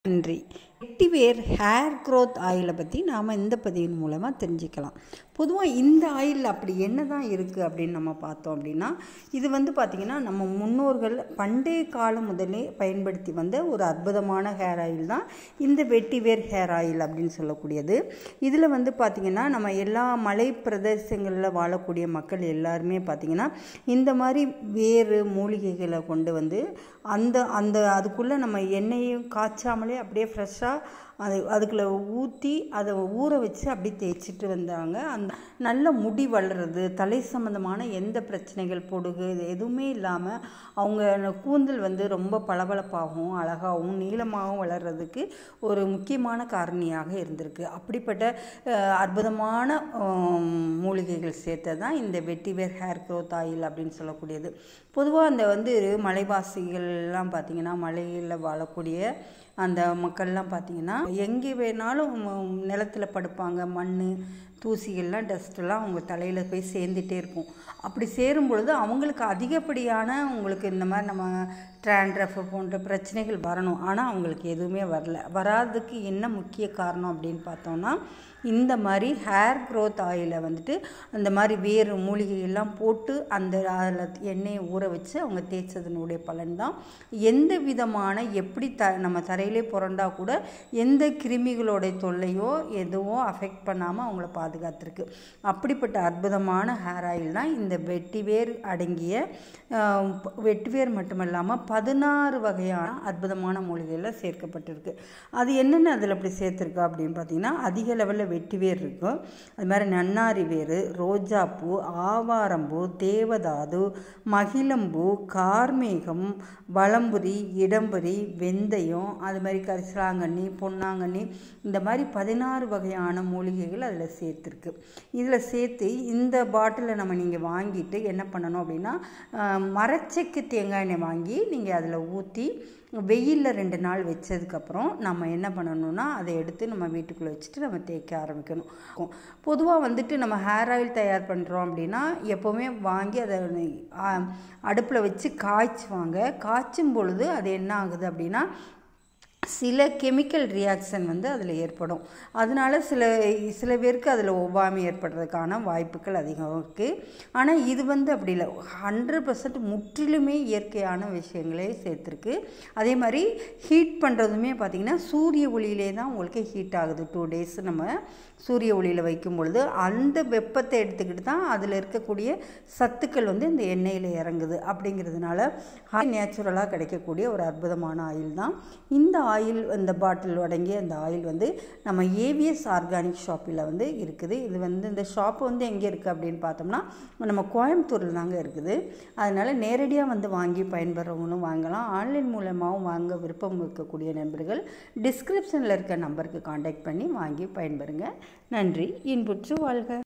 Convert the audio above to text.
நன்றி. வெட்டிவேர் hair growth ஆயிலை பற்றி நாம் இந்த பதிவின் மூலமாக தெரிஞ்சுக்கலாம். பொதுவாக இந்த ஆயில் அப்படி என்ன தான் இருக்குது அப்படின்னு நம்ம பார்த்தோம் அப்படின்னா, இது பார்த்திங்கன்னா நம்ம முன்னோர்கள் பண்டைய காலம் முதலே பயன்படுத்தி வந்த ஒரு அற்புதமான ஹேர் ஆயில் தான் இந்த வெட்டிவேர் ஹேர் ஆயில் அப்படின்னு சொல்லக்கூடியது. இதில் பார்த்திங்கன்னா நம்ம எல்லா மலை பிரதேசங்களில் வாழக்கூடிய மக்கள் எல்லாருமே பார்த்திங்கன்னா இந்த மாதிரி வேறு மூலிகைகளை கொண்டு அந்த அந்த அதுக்குள்ளே நம்ம எண்ணெயும் காய்ச்சாமலே அப்படியே ஃப்ரெஷ்ஷாக அதுக்குள்ளே ஊற்றி அதை ஊற வச்சு அப்படியே தேய்ச்சிட்டு வந்தாங்க. அந்த நல்ல முடி வளர்கிறது, தலை சம்மந்தமான எந்த பிரச்சனைகள், பொடுகு இது எதுவுமே இல்லாமல் அவங்க கூந்தல் ரொம்ப பளபளப்பாகவும் அழகாகவும் நீளமாகவும் வளர்கிறதுக்கு ஒரு முக்கியமான காரணியாக இருந்திருக்கு. அப்படிப்பட்ட அற்புதமான மூலிகைகள் சேர்த்தது தான் இந்த வெட்டிவேர் ஹேர் க்ரோத் ஆயில் அப்படின்னு சொல்லக்கூடியது. பொதுவாக அந்த மலைவாசிகள்லாம் பார்த்திங்கன்னா, மலையில் வாழக்கூடிய அந்த மக்கள்லாம் பார்த்திங்கன்னா எங்கே வேணாலும் நிலத்தில் படுப்பாங்க. மண் தூசிகள்லாம் டஸ்ட்டெல்லாம் அவங்க தலையில் போய் சேர்ந்துட்டே இருக்கும். அப்படி சேரும் பொழுது அவங்களுக்கு அதிகப்படியான இந்த மாதிரி நம்ம ட்ராண்ட்ரஃப் போன்ற பிரச்சனைகள் வரணும். ஆனால் அவங்களுக்கு எதுவுமே வராததுக்கு என்ன முக்கிய காரணம் அப்படின்னு பார்த்தோம்னா, இந்த மாதிரி ஹேர் க்ரோத் ஆயிலை அந்த மாதிரி வேறு மூலிகையெல்லாம் போட்டு அந்த அதில் எண்ணெயை ஊற வச்சு அவங்க தேய்ச்சதனுடைய பலன்தான் எந்த விதமான எப்படி நம்ம தரையிலே புரண்டா கூட எந்த கிருமிகளோடைய தொல்லையோ எதுவோ அஃபெக்ட் பண்ணாமல் அவங்கள பாதுகாத்துருக்கு. அப்படிப்பட்ட அற்புதமான ஹேர் ஆயில் தான் இந்த வெட்டிவேர் அடங்கிய வெட்டிவேர் மட்டுமல்லாமல் 16 வகையான அற்புதமான மூலிகைகளில் சேர்க்கப்பட்டிருக்கு. அது என்னென்ன அதில் அப்படி சேர்த்துருக்கா அப்படின்னு பார்த்தீங்கன்னா, அதிக லெவலில் வெட்டிவேர் இருக்கும், அது மாதிரி நன்னாரி வேறு, ரோஜாப்பூ, ஆவாரம்பூ, தேவதாது, மகிழம்பூ, கார்மேகம், வலம்புரி, இடம்புரி, வெந்தயம், அது மாதிரி கரிசலாங்கண்ணி, பொன்னாங்கண்ணி, இந்த மாதிரி 16 வகையான மூலிகைகள் அதில் சேர்த்துருக்கு. இதில் சேர்த்து இந்த பாட்டிலை நீங்கள் வாங்கிட்டு என்ன பண்ணணும் அப்படின்னா, மரச்செக்கு தேங்காய் எண்ணெய் வாங்கி நீங்கள் அதில் ஊற்றி வெயிலில் 2 நாள் வச்சதுக்கப்புறம் நம்ம என்ன பண்ணணும்னா, அதை எடுத்து நம்ம வீட்டுக்குள்ளே வச்சுட்டு நம்ம தேய்க்க ஆரம்பிக்கணும். பொதுவாக நம்ம ஹேர் ஆயில் தயார் பண்ணுறோம் அப்படின்னா எப்போவுமே வாங்கி அதை அடுப்பில் வச்சு காய்ச்சுவாங்க. காய்ச்சும் பொழுது அது என்ன ஆகுது அப்படின்னா, சில கெமிக்கல் ரியாக்ஷன் அதில் ஏற்படும். அதனால சில பேருக்கு அதில் ஒவ்வாமை ஏற்படுறதுக்கான வாய்ப்புகள் அதிகம் இருக்குது. ஆனால் இது அப்படி இல்லை, 100% முற்றிலுமே இயற்கையான விஷயங்களே சேர்த்துருக்கு. அதே மாதிரி ஹீட் பண்ணுறதுமே பார்த்திங்கன்னா சூரிய ஒளியிலே தான் உங்களுக்கு ஹீட் ஆகுது. 2 days நம்ம சூரிய ஒளியில் வைக்கும் பொழுது அந்த வெப்பத்தை எடுத்துக்கிட்டு தான் அதில் இருக்கக்கூடிய சத்துக்கள் இந்த எண்ணெயில் இறங்குது. அப்படிங்கிறதுனால நேச்சுரலாக கிடைக்கக்கூடிய ஒரு அற்புதமான ஆயில் தான் இந்த ஆயில். இந்த பாட்டில் அடங்கிய அந்த ஆயில் நம்ம ஏவிஎஸ் ஆர்கானிக் ஷாப்பில் இருக்குது. இது இந்த ஷாப்பு எங்கே இருக்குது அப்படின்னு பார்த்தோம்னா, நம்ம கோயம்புத்தூரில் தாங்க இருக்குது. அதனால் நேரடியாக வாங்கி பயன்பெறவங்களும் வாங்கலாம். ஆன்லைன் மூலமாகவும் வாங்க விருப்பம் இருக்கக்கூடிய நண்பர்கள் டிஸ்கிரிப்ஷனில் இருக்க நம்பருக்கு காண்டாக்ட் பண்ணி வாங்கி பயன்பெறுங்க. நன்றி. இன்புற்று வாழ்க.